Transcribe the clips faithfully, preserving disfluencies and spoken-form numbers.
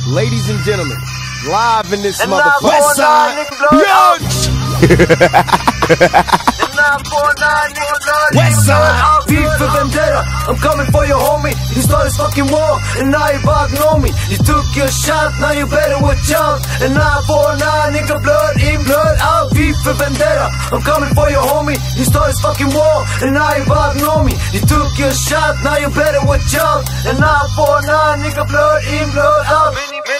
Ladies and gentlemen, live in this And motherfucker. West Side. West Side, V for Vendetta. I'm coming for your homie. You started fucking war, and now you back know me. You took your shot, now you better watch out. And nine four nine, nigga, blood in, blood out. V for Vendetta. I'm coming for your homie. You started fucking war, and now you back know me. You took your shot, now you better watch out. And nine four nine, nigga, blood in, blood out.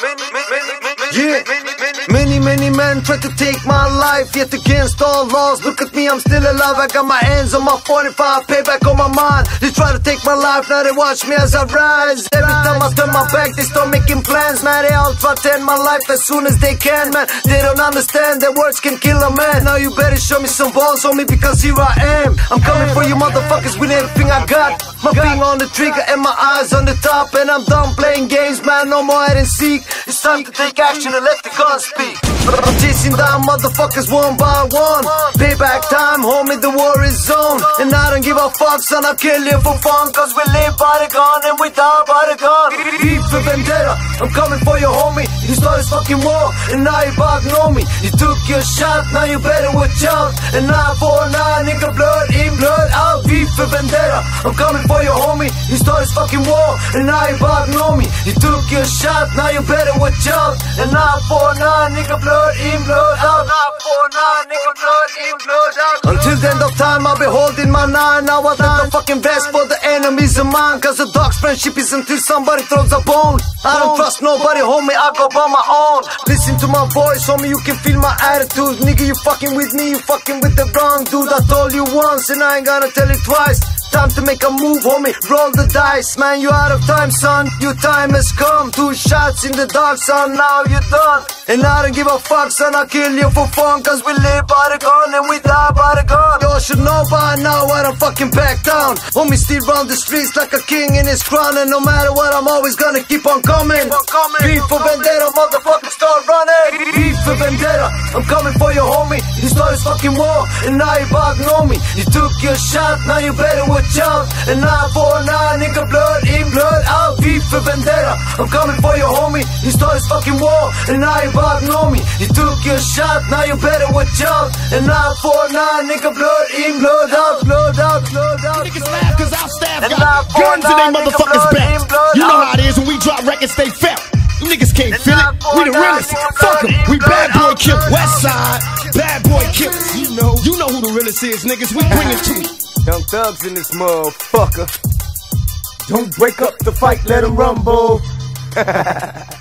Yeah, many, many men try to take my life, yet against all laws. Look at me, I'm still alive. I got my hands on my forty-five, payback on my mind. They try to take my life, now they watch me as I rise. Every time I turn my back, they start making plans, man. They all try to end my life as soon as they can, man. They don't understand that words can kill a man. Now you better show me some balls on me, because here I am. I'm coming for you motherfuckers with everything I got. My finger on the trigger and my eyes on the top. And I'm done playing games, man, no more hide and seek. It's time to take action and let the guns speak. I'm chasing down motherfuckers one by one. Payback time, homie, the war is on. And I don't give a fuck, son, I'll kill you for fun. Cause we live by the gun and we die by the gun. V for Vendetta, I'm coming for your homie. You started fucking war, and now you back know me. You took your shot, now you better watch out. And nine four nine, nigga, blood in, blood out. V for Vendetta, I'm coming for your homie. You started fucking war, and now you back know me. You took your shot, now you better watch out. And nine four nine, nigga, blood in, blood out. nine four nine, nigga, blood in, blood out. Until the end of time, I'll be holding my nine. Now I got the fucking best for the enemies of mine. Cause the dog's friendship is until somebody throws a bone. I don't trust nobody, homie, I go by my own. Listen to my voice, homie, you can feel my attitude. Nigga, you fucking with me, you fucking with the wrong dude. I told you once and I ain't gonna tell it twice. Time to make a move, homie, roll the dice. Man, you out of time, son, your time has come. Two shots in the dark, son, now you're done. And I don't give a fuck, son, I'll kill you for fun. Cause we live by the gun and we die by the gun. Y'all should know by now I don't fucking back down. Homie still run the streets like a king in his crown. And no matter what, I'm always gonna keep on coming. V for Vendetta, motherfucker, start running. V for Vendetta, I'm coming for your homie. You started fucking war, and now you back know me. You took your shot, now you better watch out. And nine four nine, nigga, blood in, blood out. V for Vendetta, I'm coming for your homie. You started fucking war, and now you back know me. You took your shot, now you better watch out. And nine four nine, nigga, blood in, blood out, blood out, blood out. Niggas laugh cause our staff got guns in they motherfuckers back. You know how it is when we drop records, they felt. You niggas can't feel it. We the realest. Fuck em. We bad boy killers. West Side, bad boy killers. You know, you know who the realest is, niggas. We bring it to you. Young thugs in this motherfucker. Don't break up the fight, let them rumble.